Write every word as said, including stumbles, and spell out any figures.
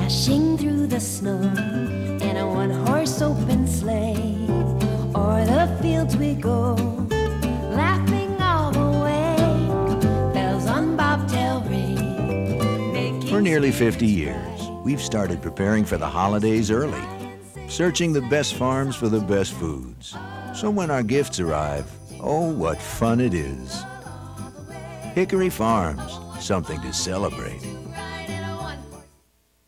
dashing through the snow in a one-horse open sleigh. O'er the fields we go, laughing all the way. Bells on bobtail ring, making For nearly fifty years, we've started preparing for the holidays early, searching the best farms for the best foods. So when our gifts arrive, oh, what fun it is. Hickory Farms, something to celebrate.